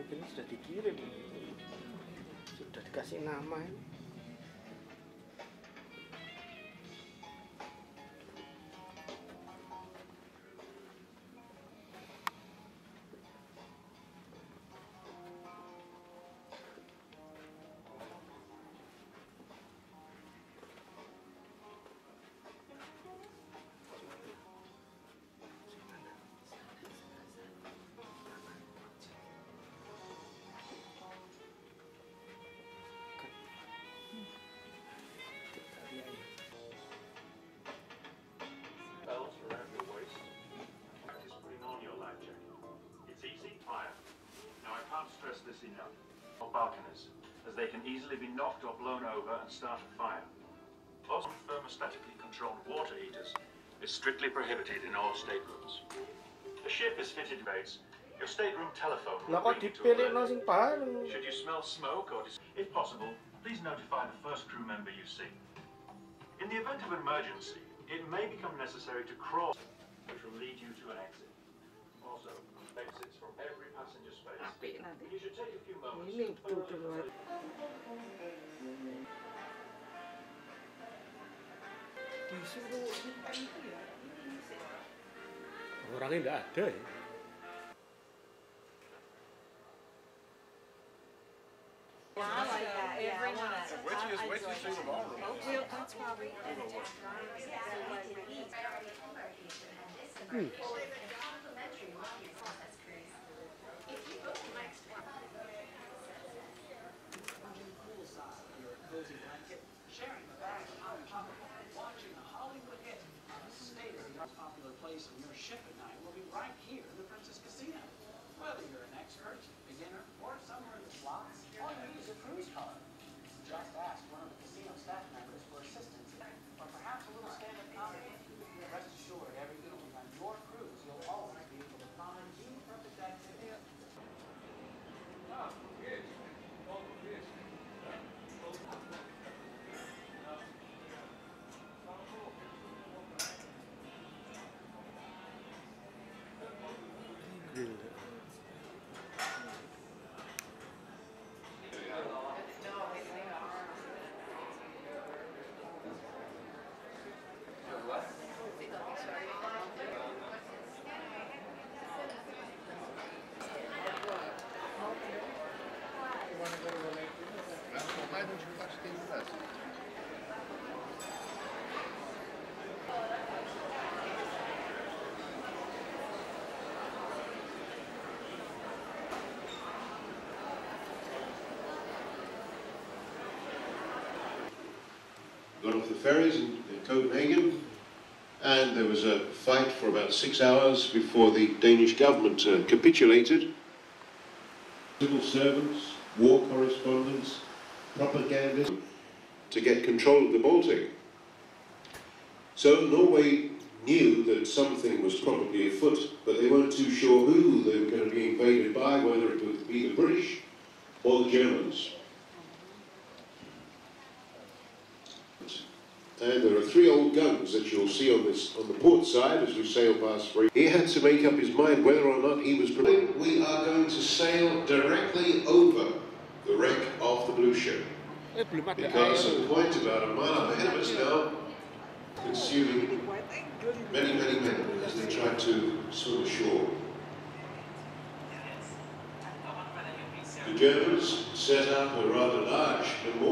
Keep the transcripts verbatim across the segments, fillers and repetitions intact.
ini sudah dikirim, sudah dikasih nama ini. This enough, or balconies, as they can easily be knocked or blown over and start a fire. Also, thermostatically controlled water heaters is strictly prohibited in all staterooms. The ship is fitted with your stateroom telephone. Lah kok dipilih no sing paling? Should you smell smoke or if possible, please notify the first crew member you see. In the event of emergency, it may become necessary to crawl, which will lead you to an exit. Also, exits from every passenger space. You should take a few moments Ini to thoroughly betul. Disuruh orangnya nggak ada ya. Wait till you wait till you see the ballroom. That's probably Hmm. Sharing the bag of hot chocolate, watching a Hollywood hit. Stay at the most popular place on your ship at night will be right here in the Princess Casino. Whether you're an expert, beginner, or somewhere in the slots, all you need is a cruise card. Just ask one of the casino staff members for assistance, or perhaps a little stand-up comedy. Rest assured, every evening on your cruise, you'll always be able to find the perfect activity. Oh, yes. Oh, yes. Why don't you watch the U S? Got off the ferries in, in Copenhagen, and there was a fight for about six hours before the Danish government uh, capitulated. Civil servants, war correspondents, propagandists to get control of the Baltic. So Norway knew that something was probably afoot, but they weren't too sure who they were going to be invaded by, whether it would be the British or the Germans. And there are three old guns that you'll see on this on the port side as we sail past Free. He had to make up his mind whether or not he was prepared. We are going to sail directly over the wreck of the blue ship. Because a point about a mile ahead of us now, consuming many, many men as they try to swim ashore. The Germans set up a rather large memorial.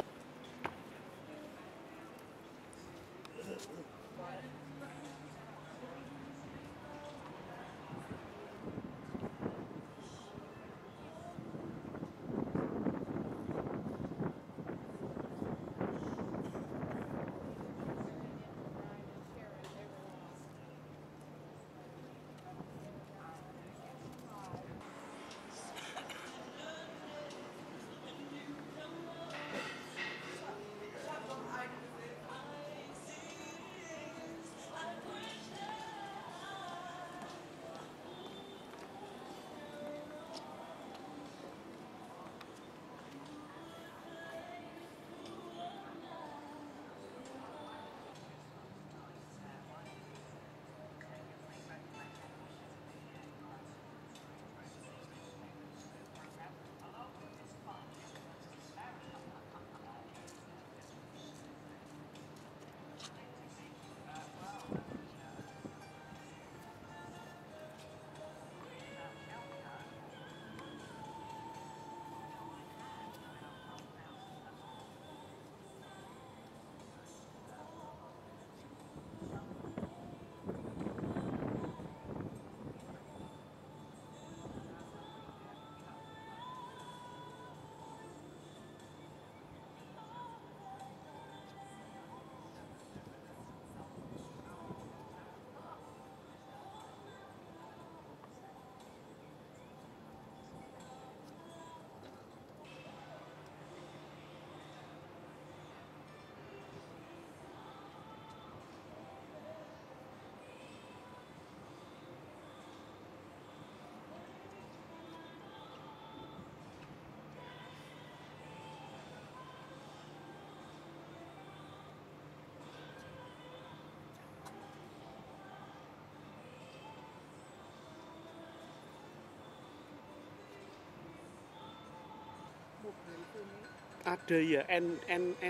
After yeah, and and and.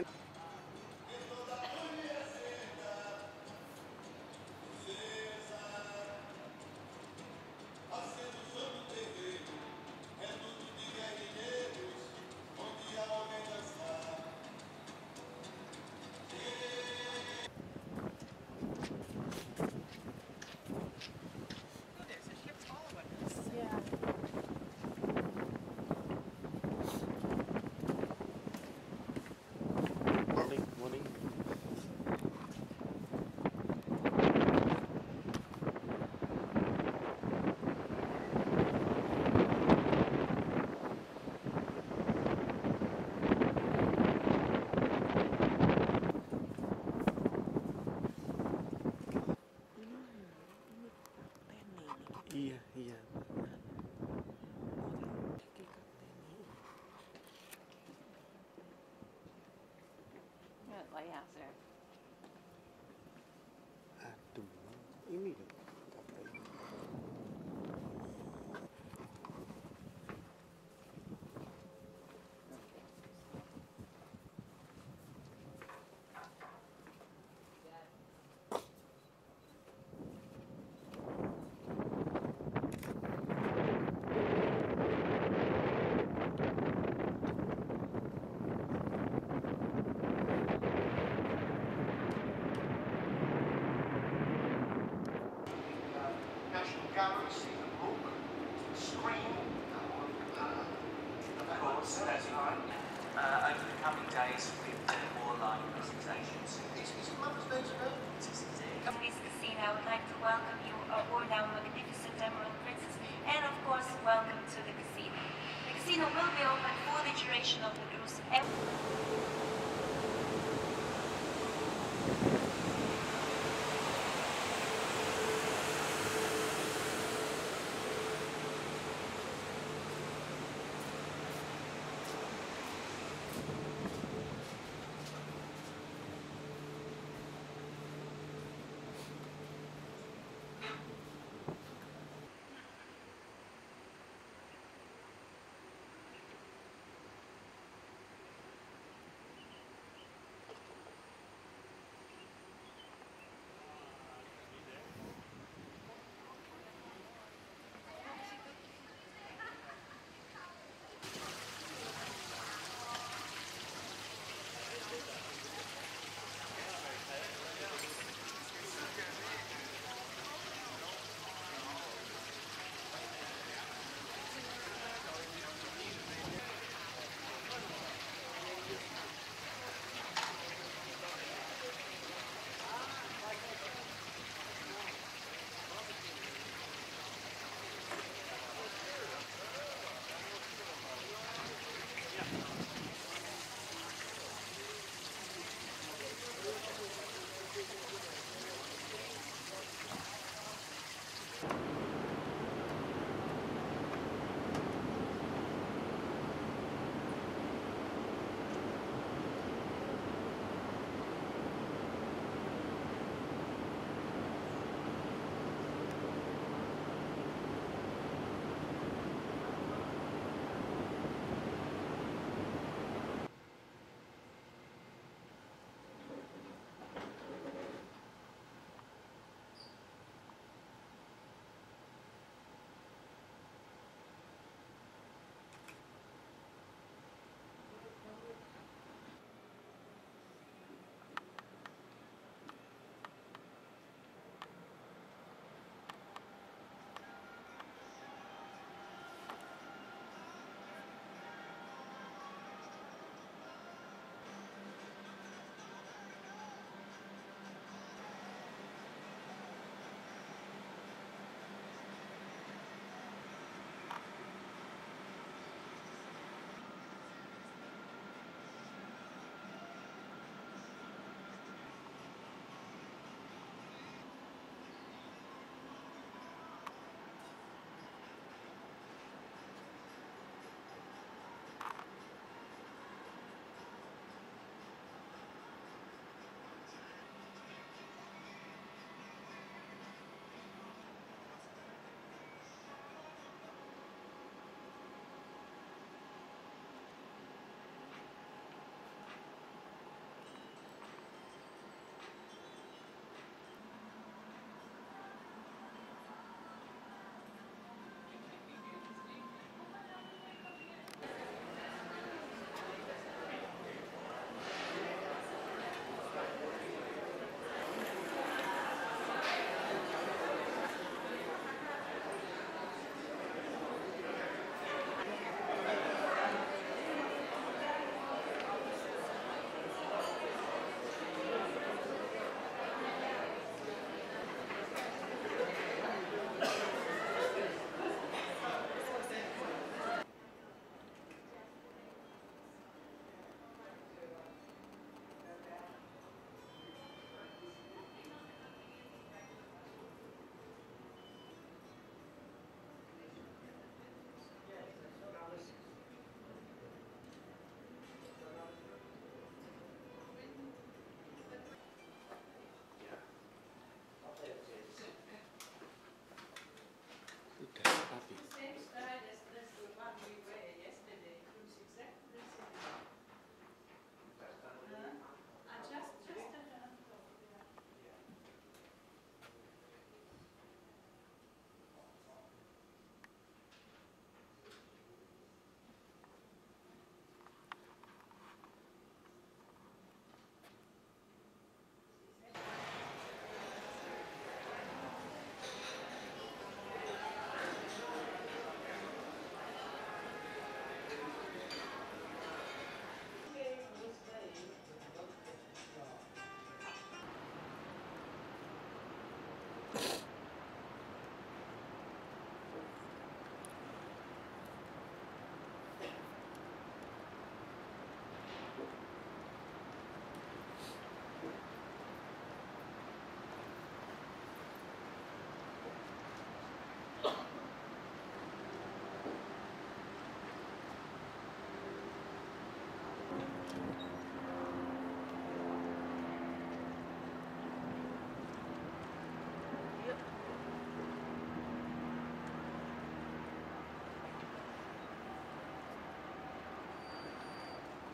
Morning, morning. Iya, iya. Lihat lighthouse there. Aduh, ini loh. National Gallery, see the book, the screen, of course, that's right. Uh, over the coming days, we'll do more live presentations. Is it Mother's Day today? It is indeed. Miss Casino, I would like to welcome you aboard our magnificent Emerald Princess, and of course, welcome to the casino. The casino will be open for the duration of the cruise.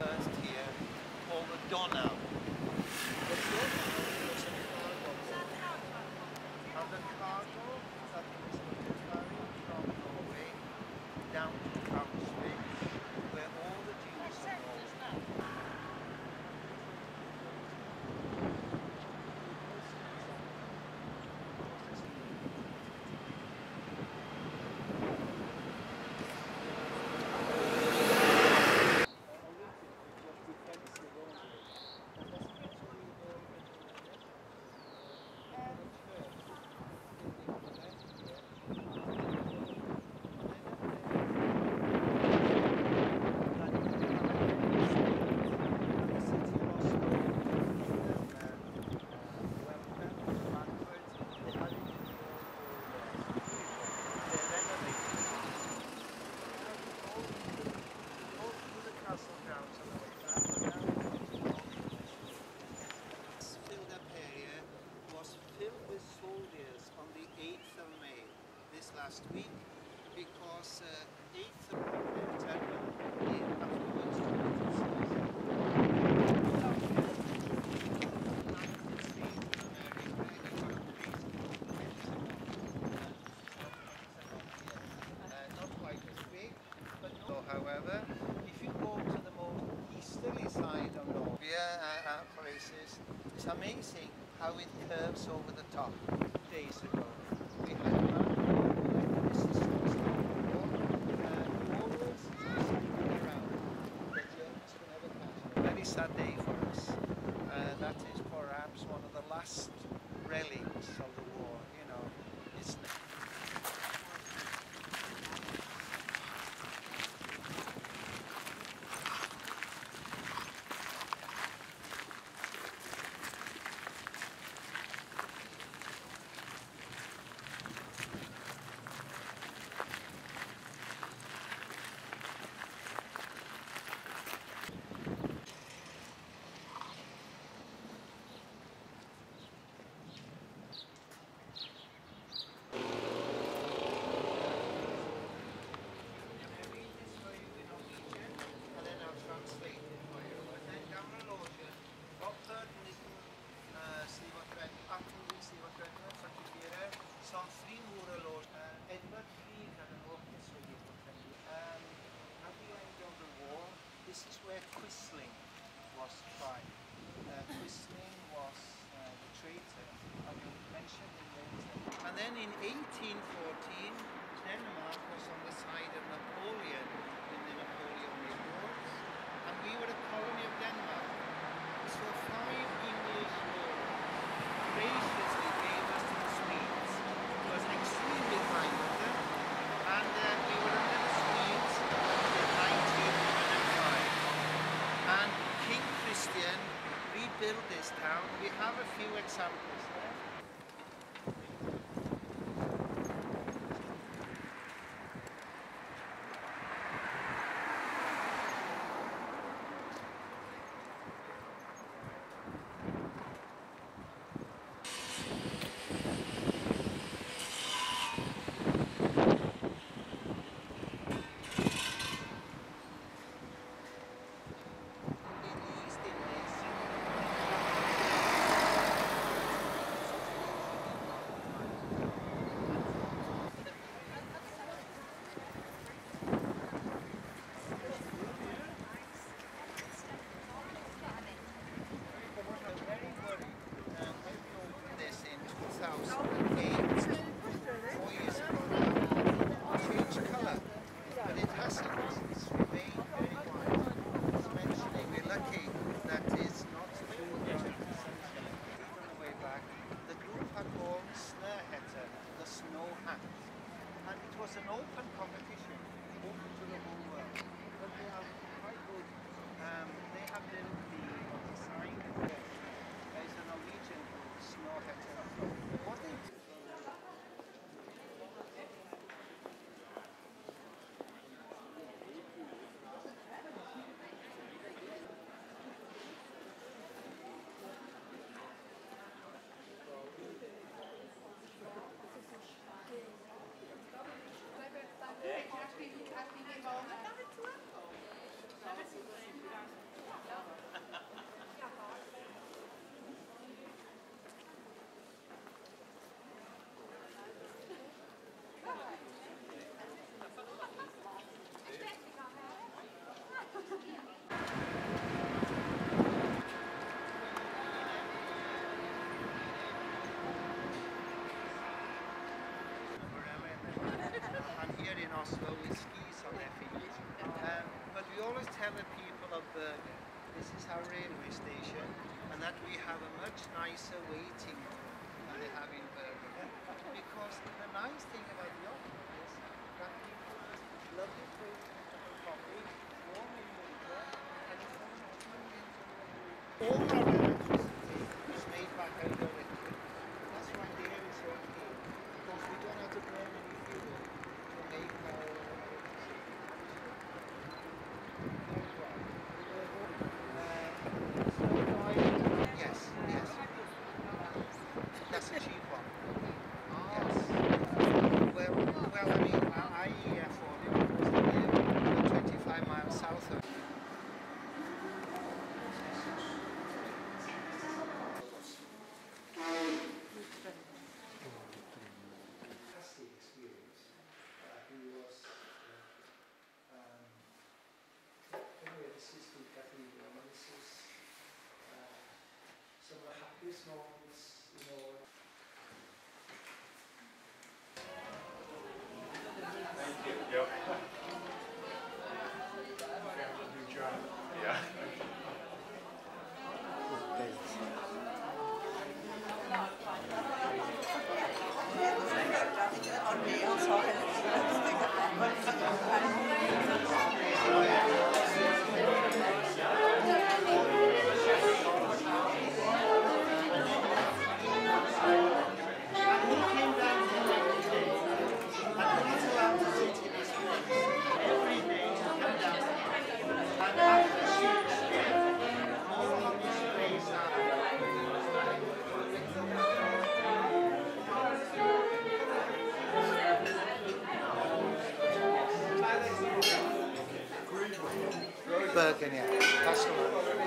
First here, called the Donau. The Donau was a cargo port. And the cargo that was carried from Norway down to Auschwitz, where all the Jews are involved. Last week, because uh, eighth of September, afterwards, not quite as big, but no. However, if you go to the more easterly side of Norway, uh, uh, places, it's amazing how it curves over the top. Days ago, we had sad day for us. Uh, that is perhaps one of the last relics of the war, you know. It's This is where Quisling was tried. Uh, Quisling was uh, the traitor, I will mention him later. And then in eighteen fourteen, Denmark was on the side of Napoleon in the Napoleonic Wars, and we were a colony of Denmark. So five English lords graciously gave us to the Swedes. It was extremely kind of them, and uh, we were under the Swedes until nineteen oh five. And King Christian rebuilt this town. We have a few examples there. An open competition, open to the whole world. But they are quite good. Um, they have built the design there. There is a Norwegian Snorheter. What they Has been involved. Bergen. This is our railway station, and that we have a much nicer waiting than they have in Bergen. Because the nice thing about the opera is that we put a lovely place to have a coffee, warm in winter, and it's all our electricity is made by hydroelectric. That's why the air is so clean, because we don't have to burn any fuel to make our electricity. Yes, yes. That's a cheap one. Yes. Well, well, I mean, I, I afford it because we're twenty-five miles south of. Fantastic experience. Uh, he was. Uh, um, anyway, this is the cathedral, and this is uh, some of the happiest moments, you know. Thank you. Yep. Good job. Yeah. Bergen, yeah. That's the one.